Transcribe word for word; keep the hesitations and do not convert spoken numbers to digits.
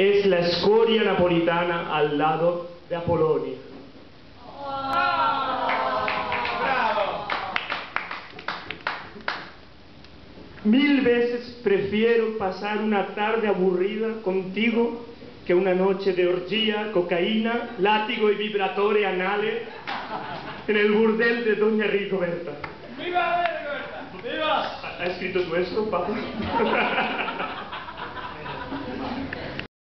es la escoria napolitana al lado de Apolonia. ¡Bravo! Mil veces prefiero pasar una tarde aburrida contigo que una noche de orgía, cocaína, látigo y vibratore anale en el burdel de Doña Rigoberta. ¡Viva Rigoberta! ¡Viva! ¿Ha escrito tú esto, papá?